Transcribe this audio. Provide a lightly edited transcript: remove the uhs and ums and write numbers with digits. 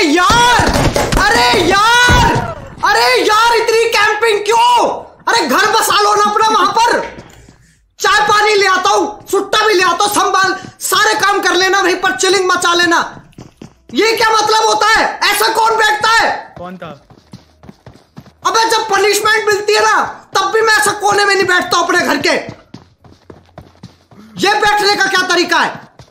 यार, अरे यार, अरे यार, इतनी कैंपिंग क्यों? अरे घर बसा लो ना अपना वहां पर। चाय पानी ले आता हूं, सुट्टा भी ले आता हूं, संभाल सारे काम कर लेना, वहीं पर चिलिंग मचा लेना। ये क्या मतलब होता है? ऐसा कौन बैठता है? कौन था? अबे जब पनिशमेंट मिलती है ना, तब भी मैं ऐसा कोने में नहीं बैठता अपने घर के। ये बैठने का क्या तरीका है?